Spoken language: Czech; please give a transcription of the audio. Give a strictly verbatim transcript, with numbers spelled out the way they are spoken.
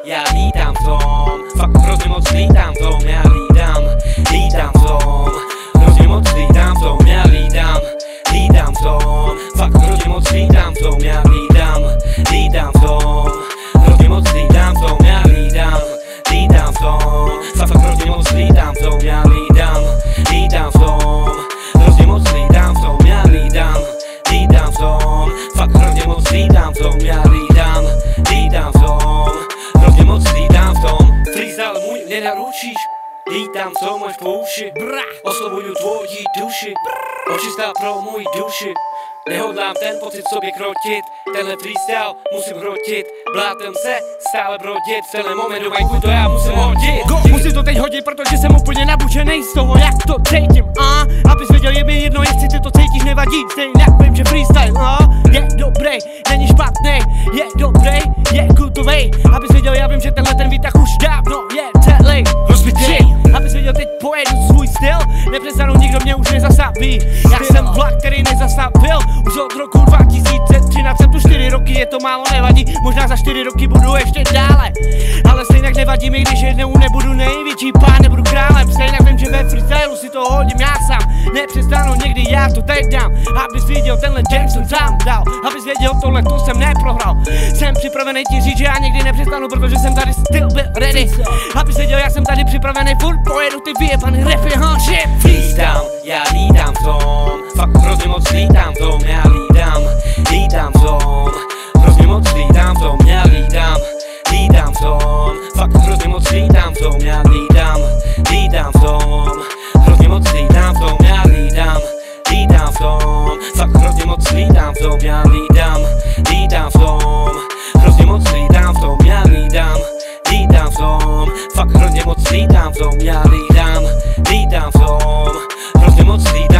já lítám v tom, fakt hrozně moc lítám v tom, já lítám, lítám v tom, hrozně moc lítám v tom, já lítám, lítám v tom, fakt hrozně moc lítám v tom, já lítám, lítám v tom, hrozně moc lítám v tom, já lítám, lítám v tom, fakt hrozně moc lítám v tom, já lítám, lítám v tom, hrozně moc lítám v tom, já lítám, lítám v tom, fakt hrozně moc lítám v tom, já lítám, lítám v tom, hrozně moc lítám v tom. Freestyle můj nenaručíš, lítám v tom až po uši, oslovuju tvoji duši, očistá pro můj duši. Nehodlám ten pocit v sobě krotit, tenhle freestyle musím hrotit, blátem se stále brodit, v tenhle momentu majku to já musím hodit. Musím to teď hodit, protože jsem úplně nabučenej z toho, jak to cítím, a abys věděl, je mi jedno, jestli ty to cítíš, nevadí, stejně jak vím, že freestyle, a je dobrý, není špatný, je dobrý, je kultovej, abys věděl, já vím, že tenhle ten výtah už dávno je celý rozbitej, abys věděl, teď pojedu svůj styl, nepřestanu, nikdo mě už nezastaví, já jsem vlak, který nezastavil, už od roku dva tisíce třináct, jsem tu čtyři roky, je to málo, nevadí, možná za čtyři roky budu ještě dále, ale stejně nevadí mi, když jednou nebudu největší pán, nebudu králem, stejně vím, že ve freestylu si to hodím já sám, nepřestanu někdy, já to teď dám, abys viděl, tenhle jam jsem sám dal, abys věděl, tohle to jsem neprohrál, jsem připravený ti říct, že já nikdy nepřestanu, protože jsem tady still byl ready, abys věděl, já jsem tady připravený, furt pojedu ty vyjebaný rapy, huh, shit, Lítám, já lítám v tom, fakt hrozně moc lítám v tom, já lítám, lítám v tom, hrozně moc lítám v tom, já lítám, lítám v tom, fakt hrozně moc lítám v tom, já lítám, lítám v tom, hrozně moc lítám v tom, já lítám, lítám v tom, fakt hrozně moc lítám v tom, já lítám, lítám v tom, hrozně moc lítám v tom, já lítám, lítám v tom, fakt hrozně moc lítám v tom, já lítám, lítám v tom, hrozně moc lítám.